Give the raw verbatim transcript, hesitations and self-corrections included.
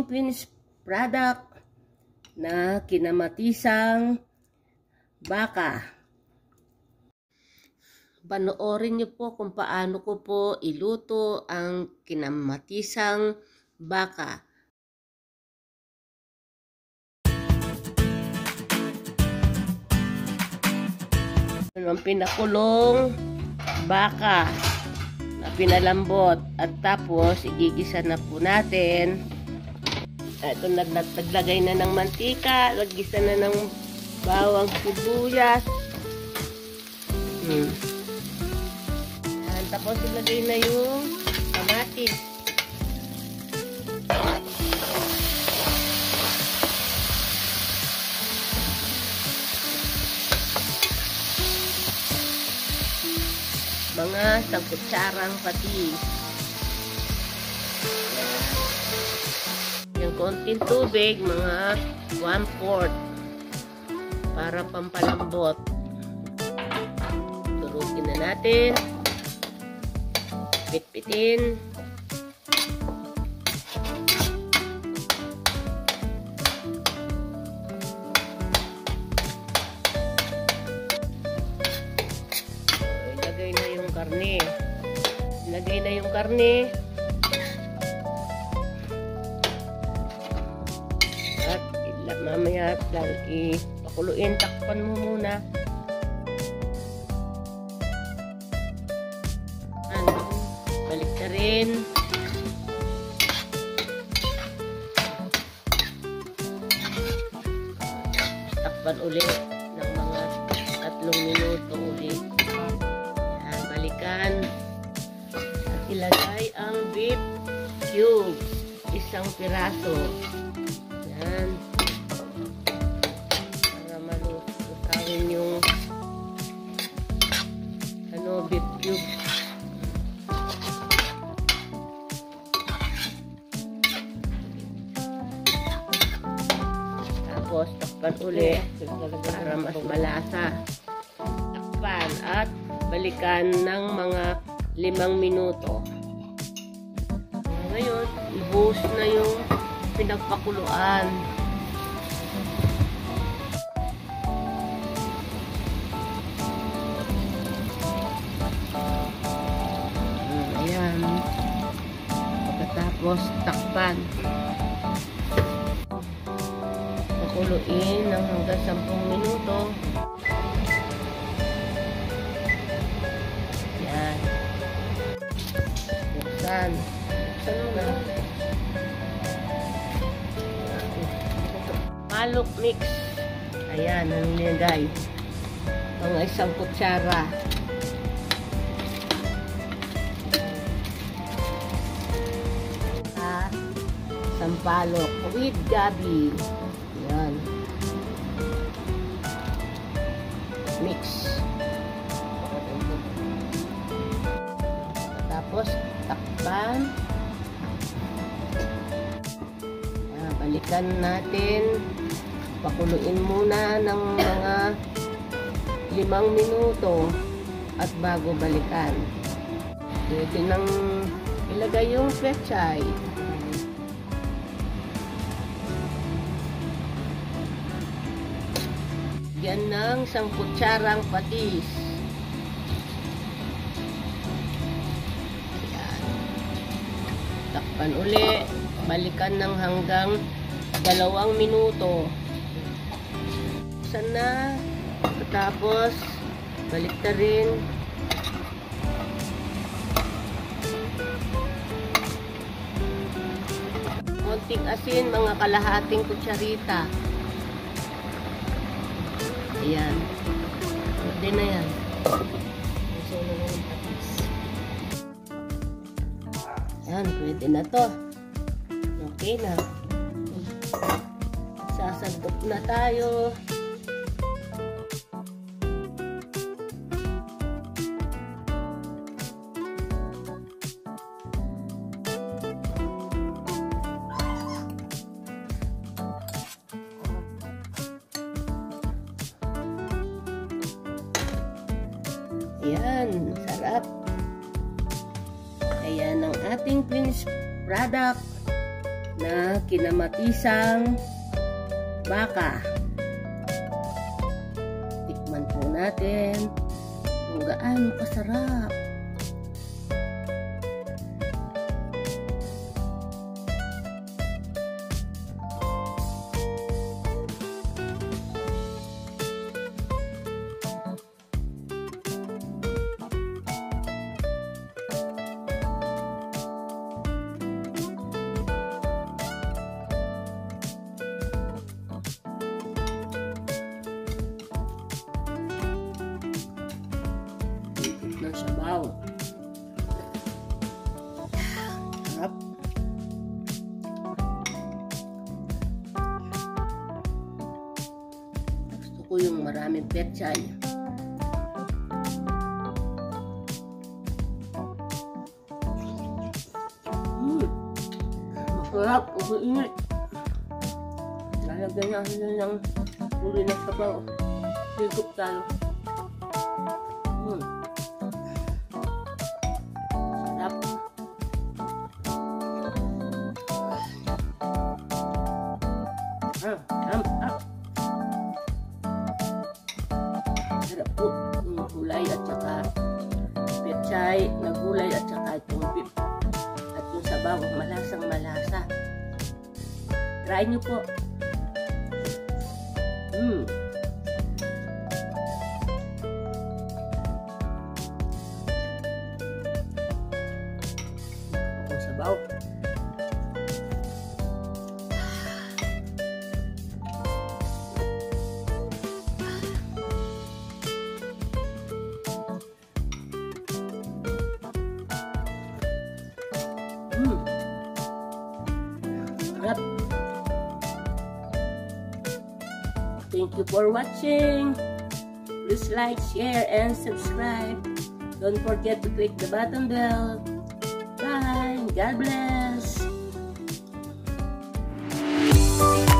ating finished product na kinamatisang baka. Panoorin niyo po kung paano ko po iluto ang kinamatisang baka. Ang pinakulong baka na pinalambot at tapos igigisa na po natin. Ito, naglagay na ng mantika, naggisa na ng bawang sibuyas. Hmm. Yan, tapos ilagay na yung kamatis. Mga isang kutsarang patis. Yung konting tubig, mga one fourth para pampalambot. Turugin na natin. Pitpitin. Karne. Ilagay na yung karne. At mamaya ipakuluin. Takpan mo muna. Ano? Balik na rin. Takpan ulit ng mga tatlong minuto ulit. At ilagay ang beef cubes, isang piraso. Yan. Para malusawin yung ano, beef cubes. Tapos takpan ulit para mas malasa. Takpan at balikan ng mga limang minuto. Ngayon, ibuhos na yung pinagpakuluan. Ayan. Pagkatapos, takpan. Pakuluin ng hanggang sampung minuto. Buksan. Buksan mo na. Palok mix. Ayan, ang nilagay. Mga isang kutsara. At isang palok with gabi. Ayan. Mix. Tapos, takpan. Ah, balikan natin. Pakuluin muna ng mga limang minuto at bago balikan. Pwede nang ilagay yung pechay. Yan ng isang kutsarang patis. Takpan uli, balikan ng hanggang dalawang minuto. Sana, tapos balik na rin. Konting asin, mga kalahating kutsarita. Ayan. Pwede na yan. Yan, pwede na to. Okay na. Sasagdok na tayo. Ayan, sarap. Ayan ang ating finished product na kinamatisang baka. Tikman po natin kung gaano kasarap. Ng sabaw. Sarap. Gusto ko yung maraming pechay. Mm. Masarap. Ang init. Lalagyan natin ng uli ng sabaw. Higop tayo. Mm. Ah, ah, ah. Sarap po yung gulay at saka pechay na gulay at saka itong beef at yung sabaw, malasang malasa. Try nyo po. Mm. Ang sabaw. Mm. Sarap. Thank you for watching. Please like, share, and subscribe. Don't forget to click the button bell. Bye. God bless.